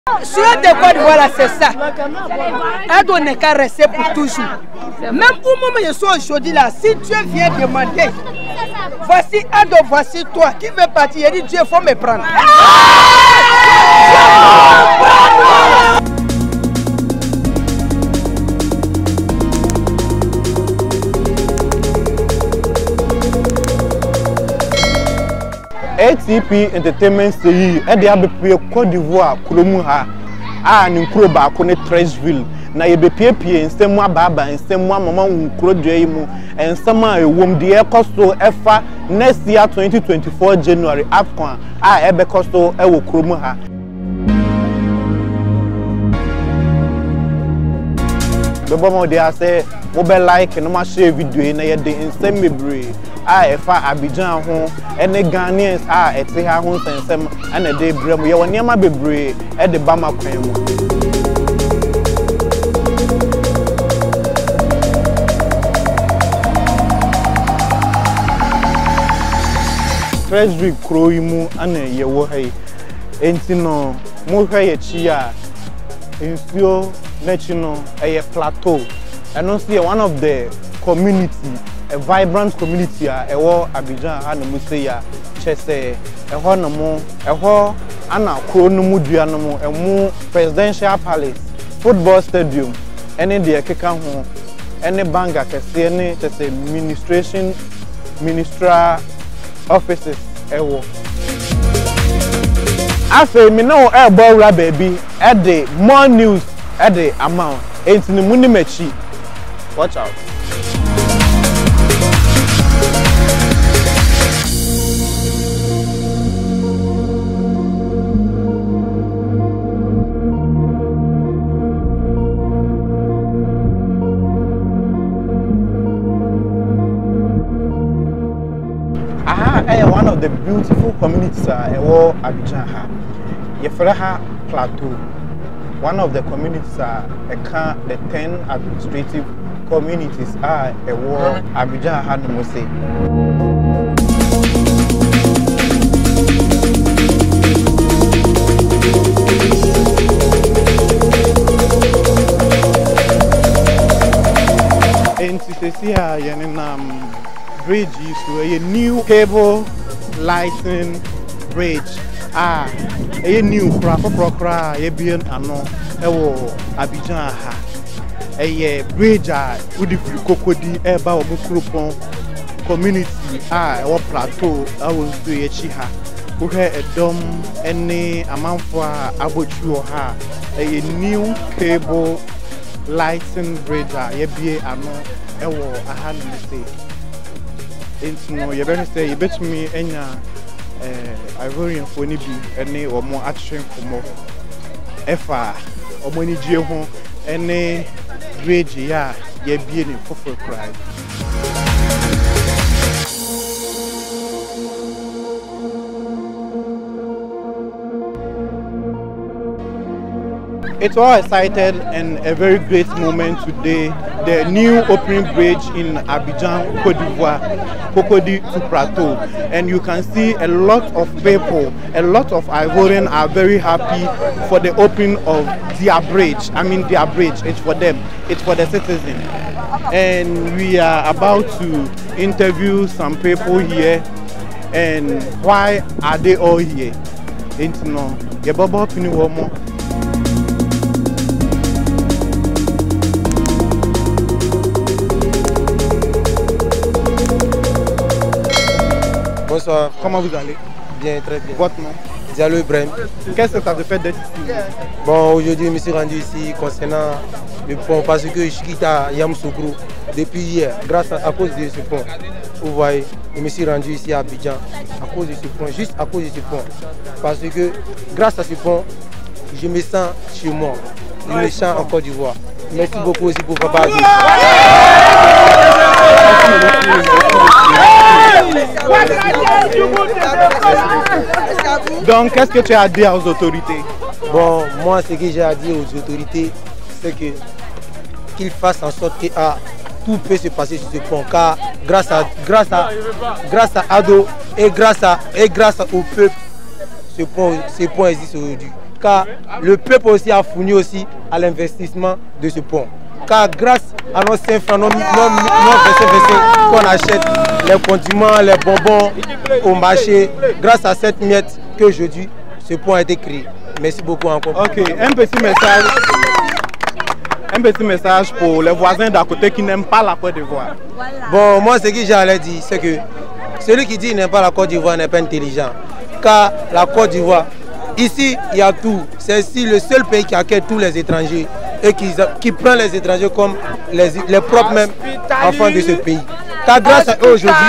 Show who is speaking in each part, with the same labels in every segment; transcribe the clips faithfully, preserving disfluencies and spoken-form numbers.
Speaker 1: Sur de quoi voilà, c'est ça. Ado n'est qu'à rester pour toujours. Même au moment où je suis aujourd'hui là, si Dieu vient demander, voici Ado, voici toi, qui veut partir, il dit Dieu, il faut me prendre.
Speaker 2: A T P Entertainment Seyi e de abepie Côte d'Ivoire kuromu ha a ne nkuro ba ko ne Trashville na ye bepiepie nsem ababa nsem mama nkuro dwai mu ensem a ewom de ekoso efa next year twenty twenty-four January afcon a ebe koso e wo kuromu ha bebo mo de ase wo be like no ma share video na ye de nsem mebre a efa Abidjan ho ene Ghanaians a ete ha ho nsensem ana de brem ye woni ma bebre e de ba makwan mu Treasury kro yimu ana ye wo hai enti no mo hwe ye chi a ensio nechi no e plateau and see one of the community a vibrant community a ewo Abidjan ha no muse ya chese eho no mo eho ana kro no mu dua no mo emu presidential palace football stadium ene de keka ho ene banga kese ene chese administration ministerial offices ewo afa mi no e bowra baby e de more news e de amount enti ni muni machi watch out. One of the beautiful communities are uh, Abidjan ha. Yefreha Plateau. One of the communities are uh, the ten administrative communities are uh, Abidjan ha no mose. Entitesi yenenam bridge so a new cable lighting bridge ah a new kra kra kra e bien ano e wo Abidjan ha e bridge a udi free kokodi e ba wo mukropon community ah e wo plateau a wo nso ye chi ha wo hwe edom ene amanfo a abochuo ha a new cable lighting bridge a ye bie ano e wo aha no say enti no ye be say ye betumi enya eh Ivorian fo ni bi ene omo atwen komo efa omo ni gie ho ene bridge ya ye bie ni fofo cry. It's all excited and a very great moment today. The new opening bridge in Abidjan, Côte d'Ivoire, Cocody to Plateau. And you can see a lot of people, a lot of Ivorians are very happy for the opening of their bridge. I mean their bridge, it's for them, it's for the citizens. And we are about to interview some people here. And why are they all here? It's no, yeah, Baba Piniwomo.
Speaker 3: Bonsoir.
Speaker 2: Comment vous allez?
Speaker 3: Bien, très bien.
Speaker 2: Votre nom?
Speaker 3: Diallo Ibrahim.
Speaker 2: Qu'est-ce que ça te fait d'être ici?
Speaker 3: Bon, aujourd'hui, je me suis rendu ici concernant le pont parce que je suis quitté à Yamoussoukro depuis hier, grâce à, à cause de ce pont. Vous voyez, je me suis rendu ici à Abidjan à cause de ce pont, juste à cause de ce pont. Parce que grâce à ce pont, je me sens chez moi. Je me sens en Côte d'Ivoire. Merci beaucoup aussi pour Papa.
Speaker 2: Donc, qu'est-ce que tu as à dire aux autorités?
Speaker 3: Bon, moi, ce que j'ai à dire aux autorités, c'est que qu'ils fassent en sorte que ah, tout peut se passer sur ce pont. Car grâce à, grâce à, grâce à Ado et grâce à, et grâce au peuple, ce pont, ce pont existe aujourd'hui. car le peuple aussi a fourni aussi à l'investissement de ce pont. Car grâce à nos cinq francs, nos, nos, nos qu'on achète les condiments, les bonbons au marché, grâce à cette miette qu'aujourd'hui ce pont a été créé. Merci beaucoup encore.
Speaker 2: Ok, un petit message. Un petit message pour les voisins d'à côté qui n'aiment pas la Côte d'Ivoire.
Speaker 3: Bon, moi ce que j'allais dire, c'est que celui qui dit qu'il n'aime pas la Côte d'Ivoire n'est pas intelligent. Car la Côte d'Ivoire, ici il y a tout. C'est ici le seul pays qui accueille tous les étrangers et qui, qui prend les étrangers comme les, les propres mêmes enfants de ce pays. Car grâce à eux aujourd'hui,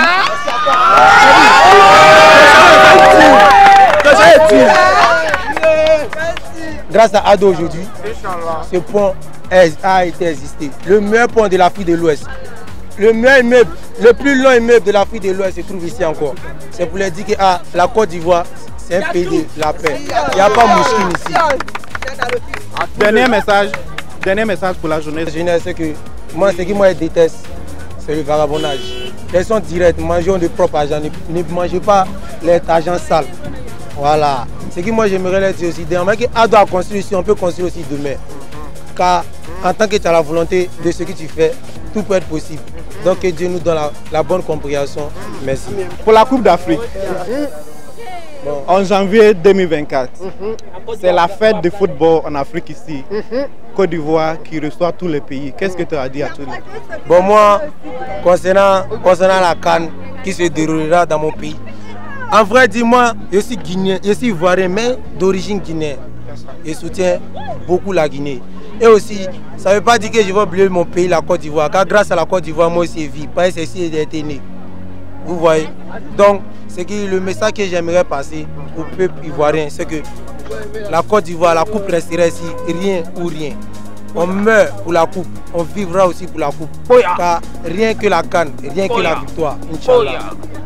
Speaker 3: grâce à Ado aujourd'hui, ce pont a été existé. Le meilleur pont de l'Afrique de l'Ouest. Le meilleur immeuble, le plus long immeuble de l'Afrique de l'Ouest se trouve ici encore. C'est pour leur dire que ah, la Côte d'Ivoire, c'est un pays de la paix. Il n'y a pas mouchine ici.
Speaker 2: Dernier message, dernier message pour la jeunesse.
Speaker 3: La jeunesse, c'est que moi, ce qui moi je déteste, c'est le vagabondage. Les sont directs, mangeons de propre argent, ne, ne mangez pas l'argent sale. Voilà. Ce que moi j'aimerais leur dire aussi, demain que A doit construire ici, on peut construire aussi demain. Car en tant que tu as la volonté de ce que tu fais, tout peut être possible. Donc que Dieu nous donne la, la bonne compréhension. Merci.
Speaker 2: Pour la Coupe d'Afrique, bon. En janvier deux mille vingt-quatre, c'est la fête de football en Afrique ici. Côte d'Ivoire qui reçoit tous les pays. Qu'est-ce que tu as dit à tous les pays?
Speaker 3: Bon, moi, concernant, concernant la CAN qui se déroulera dans mon pays, en vrai, dis-moi, je suis guinéen, je suis ivoirien, mais d'origine guinéenne. Je soutiens beaucoup la Guinée. Et aussi, ça ne veut pas dire que je vais oublier mon pays, la Côte d'Ivoire, car grâce à la Côte d'Ivoire, moi aussi, je vis. Pas ceci été né. Vous voyez? Donc, c'est que le message que j'aimerais passer au peuple ivoirien, c'est que la Côte d'Ivoire, la coupe restera ici, rien ou rien. On meurt pour la coupe, on vivra aussi pour la coupe. Car rien que la canne, rien que la victoire, Inch'Allah.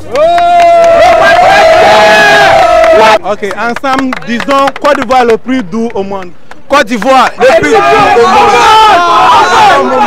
Speaker 2: Ok, ensemble, disons Côte d'Ivoire le plus doux au monde.
Speaker 3: Côte d'Ivoire le plus doux au monde.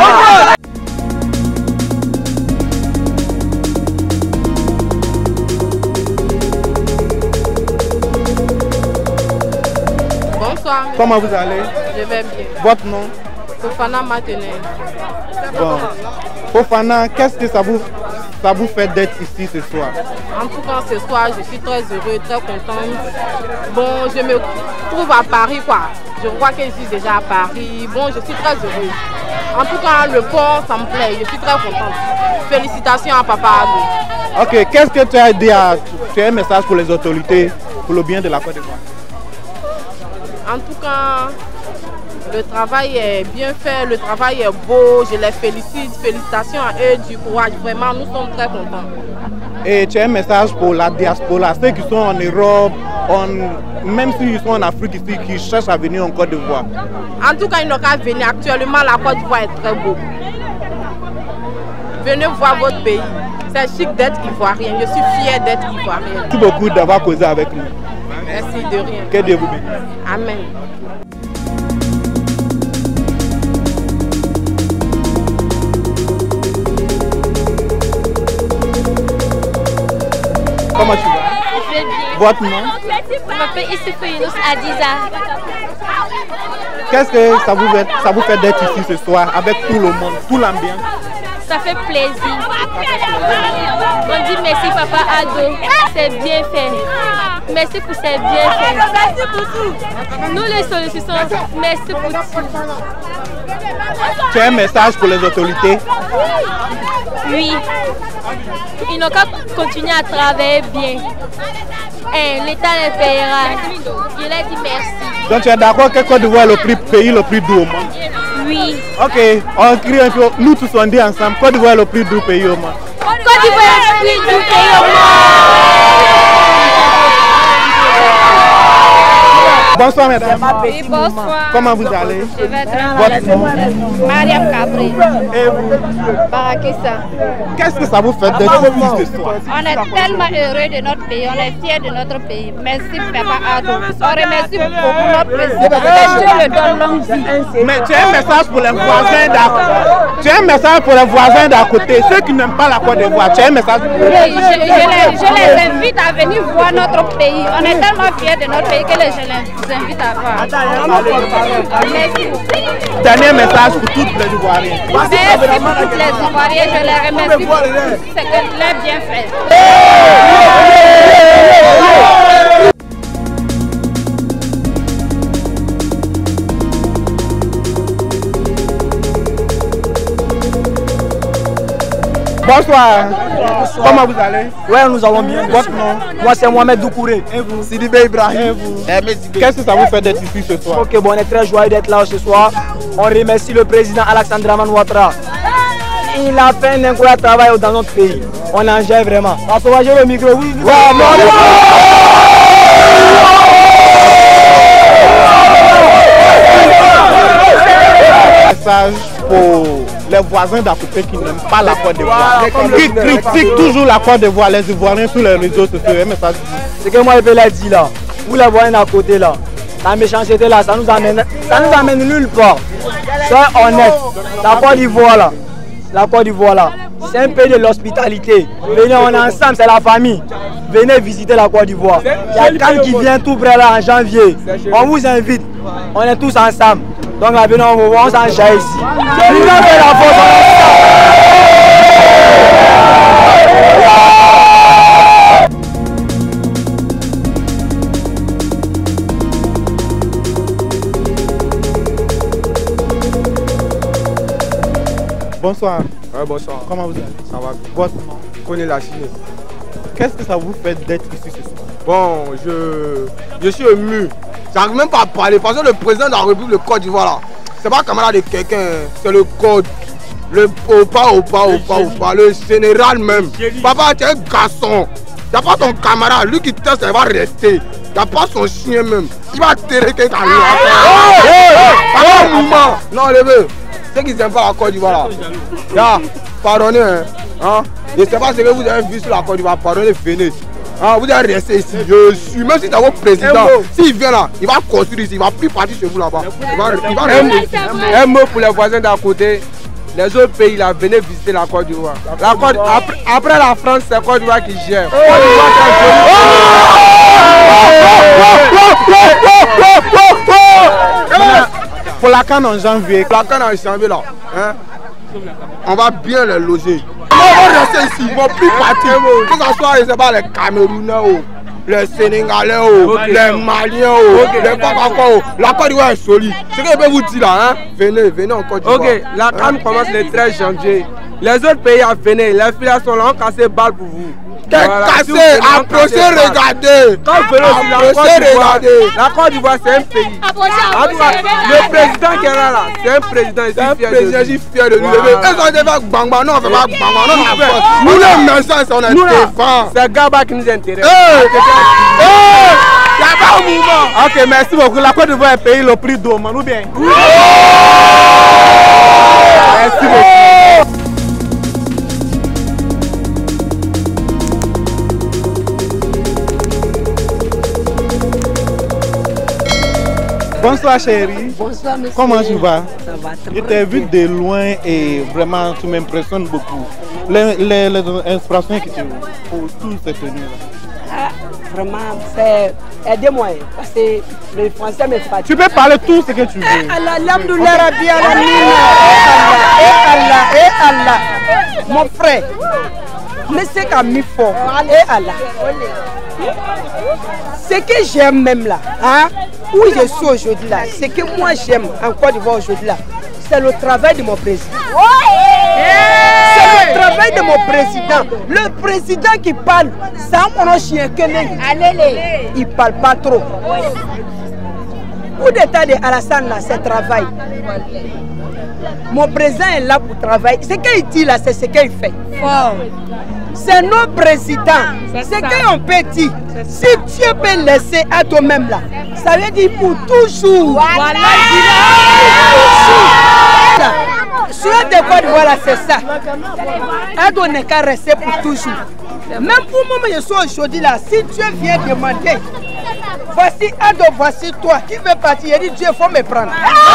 Speaker 4: Bonsoir.
Speaker 2: Comment vous allez?
Speaker 4: Je vais bien.
Speaker 2: Votre nom?
Speaker 4: Fofana Matenay.
Speaker 2: Bon. Fofana, qu'est-ce que ça vous, ça vous fait d'être ici ce soir?
Speaker 4: En tout cas, ce soir, je suis très heureux, très contente. Bon, je me trouve à Paris, quoi. Je crois que je suis déjà à Paris. Bon, je suis très heureuse. En tout cas, le port, ça me plaît. Je suis très contente. Félicitations à Papa Ado.
Speaker 2: Ok, qu'est-ce que tu as dit à... Tu as un message pour les autorités, pour le bien de la Côte d'Ivoire?
Speaker 4: En tout cas, le travail est bien fait, le travail est beau, je les félicite, félicitations à eux du courage, vraiment nous sommes très contents.
Speaker 2: Et tu as un message pour la diaspora, ceux qui sont en Europe, en, même s'ils sont en Afrique ici, qui cherchent à venir en Côte d'Ivoire?
Speaker 4: En tout cas, ils n'ont qu'à venir, actuellement la Côte d'Ivoire est très beau. Venez voir votre pays, c'est chic d'être ivoirien, je suis fière d'être ivoirien.
Speaker 2: Merci beaucoup d'avoir causé avec nous.
Speaker 4: Merci de rien.
Speaker 2: Que Dieu vous bénisse.
Speaker 4: Amen.
Speaker 2: Comment tu vas?
Speaker 5: Je vais bien.
Speaker 2: Votre nom?
Speaker 5: Je m'appelle Issifou Younous Adiza.
Speaker 2: Qu'est-ce que ça vous fait, ça vous fait d'être ici ce soir avec tout le monde, tout l'ambiance?
Speaker 5: Ça fait plaisir. On dit merci Papa Ado, c'est bien fait. Merci pour c'est bien fait. Merci pour tout. Nous les sollicitons, merci pour tout.
Speaker 2: Tu as un message pour les autorités?
Speaker 5: Oui. Ils n'ont qu'à continuer à travailler bien. Et l'État les payera. Je leur dis merci.
Speaker 2: Donc tu es d'accord que Côte d'Ivoire est le pays le plus doux au monde?
Speaker 5: Oui.
Speaker 2: Ok, on crie un peu, nous tous on dit ensemble, Côte d'Ivoire est le plus doux pays au monde.
Speaker 5: Côte d'Ivoire est le plus doux pays au monde.
Speaker 2: Bonsoir mesdames.
Speaker 5: Oui, bonsoir.
Speaker 2: Comment vous allez?
Speaker 5: Je vais très bien.
Speaker 2: Votre nom?
Speaker 5: Mariam Cabri.
Speaker 2: Et vous?
Speaker 5: Barakissa.
Speaker 2: Qu'est-ce que ça vous fait d'être ici ce soir?
Speaker 5: On est tellement heureux de notre pays, on est fiers de notre pays. Merci Papa Ado. On remercie beaucoup notre président. Que Dieu le donne longue vie.
Speaker 2: Mais tu as un message pour les voisins d'à côté. Tu as un message pour les voisins d'à côté, ceux qui n'aiment pas la Côte d'Ivoire. Tu as un message pour eux?
Speaker 5: Oui, je, je, les, je les invite à venir voir notre pays. On est tellement fiers de notre pays que les, je les invite à voir. Merci.
Speaker 2: Dernier message pour toutes les Ivoiriens.
Speaker 5: Merci pour toutes les Ivoiriens. Je les remercie pour tout ce que leur bien fait.
Speaker 2: Bonsoir. Comment vous allez?
Speaker 6: Ouais, nous allons bien.
Speaker 2: Votre nom?
Speaker 6: Moi, c'est Mohamed Doukouré.
Speaker 2: Et vous?
Speaker 6: Sidibé Ibrahim.
Speaker 2: Et vous? Qu'est-ce que ça vous fait d'être ici ce soir?
Speaker 6: Ok, bon, on est très joyeux d'être là ce soir. On remercie le président Alassane Dramane Ouattara. Il a fait un incroyable travail dans notre pays. On en gère vraiment. On va sauvager le micro, oui. oui. Ouais,
Speaker 2: message pour les voisins d'à côté qui n'aiment pas la Côte d'Ivoire, qui critiquent toujours la Côte d'Ivoire, les Ivoiriens sur les réseaux sociaux. Un message.
Speaker 6: Ce que moi je peux leur dire là, vous les voyez d'à côté là, la méchanceté là, ça nous amène, ça nous amène nulle part. Soyez honnête, la Côte d'Ivoire là, la Côte d'Ivoire là, c'est un pays de l'hospitalité. Venez, on est ensemble, c'est la famille. Venez visiter la Côte d'Ivoire. Il y a Cannes qui vient tout près là en janvier. On vous invite, on est tous ensemble. Donc là, venez, on va s'en ici. Nous avons fait la force.
Speaker 2: Bonsoir.
Speaker 3: Ouais, bonsoir.
Speaker 2: Comment vous allez?
Speaker 3: Ça va.
Speaker 2: Votre nom?
Speaker 3: Connais la Chine.
Speaker 2: Qu'est-ce que ça vous fait d'être ici ce soir?
Speaker 3: Bon, je, je suis ému. J'arrive même pas à parler parce que le président de la République de Côte d'Ivoire là, c'est pas camarade de quelqu'un, c'est le code. Le opa, opa, opa, opa, le général même. Papa, tu es un garçon. Il n'y a pas ton camarade, lui qui teste, il va rester. Il n'y a pas son chien même. Il va terrer quelqu'un. Pas un mouvement. Non, levez. Ceux qui n'aiment pas la Côte d'Ivoire là. Là, pardonnez. Hein. Hein? Je ne sais pas ce que vous avez vu sur la Côte d'Ivoire. Pardonnez, venez. Ah, vous allez rester ici, je suis, même si c'est votre président, s'il vient là, il va construire ici, il va plus partir chez vous là-bas. Il va, il va
Speaker 7: un, un mot pour les voisins d'à côté, les autres pays là, venez visiter la Côte d'Ivoire. La Côte, après, après la France, c'est la Côte d'Ivoire qui gère.
Speaker 2: Pour la Cannes en janvier.
Speaker 3: La Cannes en janvier là, hein, on va bien les loger. Ils vont rester ici, ils ne vont plus partir. Que ce soit, je sais pas, les Camerounais, les Sénégalais, okay. les Maliens, okay. les Papakos, la Côte d'Ivoire est solide. Ce que je peux vous dire là, hein? Venez, venez en Côte d'Ivoire.
Speaker 7: Ok, la Cannes hein? commence le treize janvier. Les autres pays à venir, les filles sont là, on casse les balles pour vous.
Speaker 3: T'es voilà, cassé, approchez, regardez.
Speaker 7: Quand vous venez aussi, la Côte d'Ivoire, la Côte d'Ivoire c'est un pays. Le président qui est là, là c'est un président,
Speaker 3: c'est un président, je suis fier de lui. Ils ont déjà fait bang bang, non, on fait pas bang bang, non, nous les messages, on est défend.
Speaker 7: C'est Gaba qui nous intéresse.
Speaker 3: Il n'y a pas un mouvement.
Speaker 2: Ok, merci beaucoup. La Côte d'Ivoire est payée le prix d'eau, ou bien? Merci beaucoup. Bonsoir chérie.
Speaker 1: Bonsoir monsieur.
Speaker 2: Comment tu vas?
Speaker 1: Ça va très bien.
Speaker 2: Je t'ai vu de loin et vraiment tu m'impressionnes beaucoup. Les, les, les inspirations que tu as pour toutes ces tenues-là.
Speaker 1: Ah, vraiment, c'est aidez-moi parce que le français me fatigue.
Speaker 2: Tu peux parler tout ce que tu veux.
Speaker 1: Eh Allah, l'Abdoullah Rabbi Alamina. Eh Allah, eh Allah. Mon frère, mais c'est qu'à mi fort. Eh Allah. Ce que j'aime même là, hein, où je suis aujourd'hui là, ce que moi j'aime en Côte d'Ivoire aujourd'hui là, c'est le travail de mon président. C'est le travail de mon président. Le président qui parle, c'est un chien que il parle pas trop. Coup d'état de Alassane là, c'est travail. Mon président est là pour travailler. Ce qu'il dit là, c'est ce qu'il fait. C'est nos présidents. Ce qu'on peut dire, si tu peux laisser à toi-même là, ça veut dire pour toujours. Voilà. Sur des Côte d'Ivoire là, c'est ça. Ado n'est qu'à rester pour toujours. Même pour moi, je suis aujourd'hui là, si tu viens demander, voici Ado, voici toi, qui veut partir, il dit Dieu, il faut me prendre.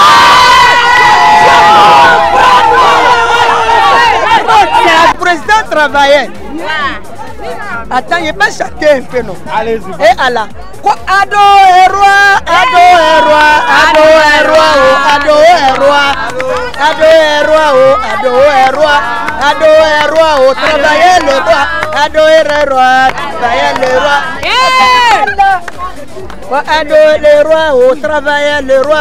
Speaker 1: C'est le président travaillait. Attends, il pas chanter un peu non.
Speaker 2: Allez-y.
Speaker 1: Et Allah, Ado Erwa, Ado Erwa, Ado Erwa, Ado Erwa, Ado Erwa, Ado Erwa, Ado Erwa, travailler le roi, Ado Erwa, travailler le roi. Ado le roi, travailler le roi.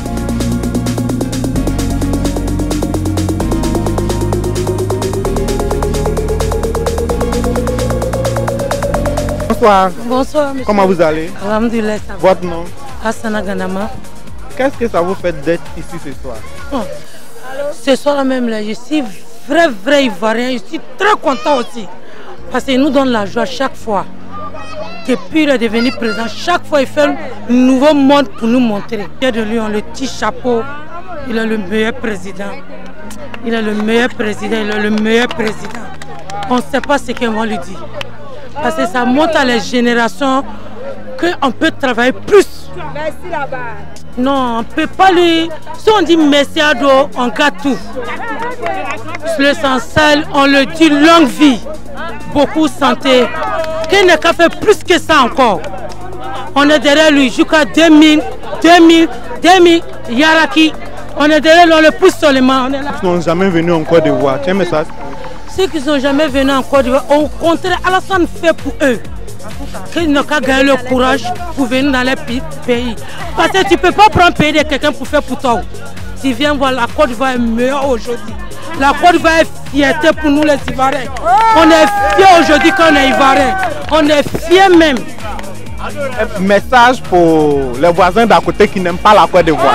Speaker 2: Bonsoir.
Speaker 8: Bonsoir, monsieur.
Speaker 2: Comment vous allez?
Speaker 8: Alhamdulillah, ça va.
Speaker 2: Votre nom?
Speaker 8: Hassana Ganama.
Speaker 2: Qu'est-ce que ça vous fait d'être ici ce soir?
Speaker 8: Oh. Ce soir même, là, je suis vrai, vrai ivoirien. Je suis très content aussi. Parce qu'il nous donne la joie chaque fois. Depuis il est devenu président, chaque fois il fait un nouveau monde pour nous montrer. Il de lui, on le petit chapeau. Il est le meilleur président. Il est le meilleur président. Il est le meilleur président. On ne sait pas ce qu'on va lui dire. Parce que ça montre à les générations qu'on peut travailler plus.
Speaker 1: Merci là-bas.
Speaker 8: Non, on ne peut pas lui... Si on dit merci à dos, on gâte tout. Sur l'essentiel, on le dit longue vie, beaucoup santé. Qu'il n'a qu'à faire plus que ça encore. On est derrière lui jusqu'à deux mille, deux mille, deux mille, Yaraki. On est derrière lui, on le pousse seulement. On est là.
Speaker 2: Ils ne sont jamais venus en Côte d'Ivoire. Tiens, mais ça.
Speaker 8: Ceux qui ne sont jamais venus en Côte d'Ivoire, au contraire, Alassane fait pour eux. Qu'ils n'ont qu'à gagner le courage pour venir dans les pays. Parce que tu ne peux pas prendre le pays de quelqu'un pour faire pour toi. Tu viens voir, la Côte d'Ivoire est meilleure aujourd'hui. La Côte d'Ivoire est fierté pour nous les Ivoiriens. On est fiers aujourd'hui qu'on est Ivoiriens. On est fiers même.
Speaker 2: Un message pour les voisins d'à côté qui n'aiment pas la Côte d'Ivoire.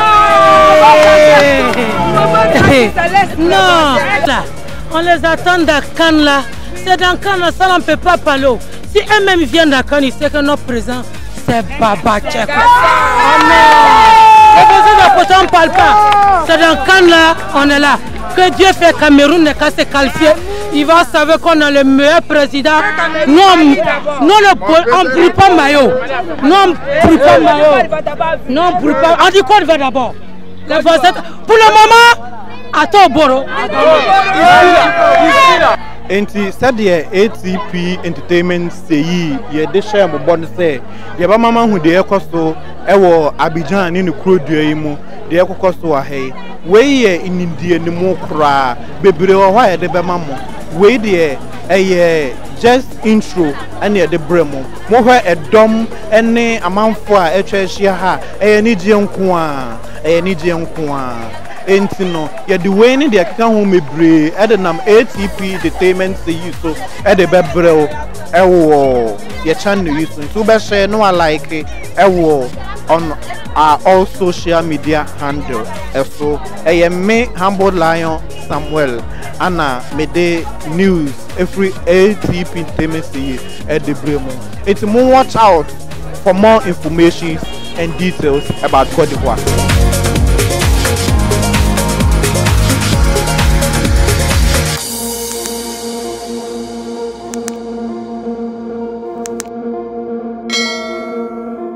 Speaker 8: Non, on les attend dans Cannes là. C'est dans Cannes là, ça on ne peut pas parler. Si eux-mêmes viennent dans Cannes, ils savent que notre président, c'est Baba Tchèque. Les voisins d'à côté, on ne parle pas. C'est dans Cannes là, on est là. Que Dieu fait Cameroun n'est qu'à se qualifier. Il va savoir qu'on a le meilleur président. Nous, on ne brûle pas maillot. Nous, on ne brûle pas maillot. Non, on ne brûle pas. On dit quoi va d'abord? Les voisins. Pour le moment, à Toboro.
Speaker 2: Enti sadeɛ A T P Entertainment seyi ye de share mo bon say ye ba mama hu de ekɔ so ɛwɔ Abidjan ne ne kurodua yi mu de ekɔ so ahɛ wei ye inindie ne mu kra bebre wɔ hɔ ye de be mamo wei de ɛyɛ just intro ane ye de bremo mo hɔ ɛdɔm ɛne amanfo a ɛtwa ahyia ha ɛyɛ ni gye nko a ɛyɛ ni gye nko a Entino, ya the way ni the can home bre, Edenam A T P Entertainment say you so at the bebrel, ewo, your channel you so be share no like ewo on our all social media handle. So I me humble lion Samuel Anna me de news every A T P Entertainment say at the bremo. It's more watch out for more information and details about Côte d'Ivoire.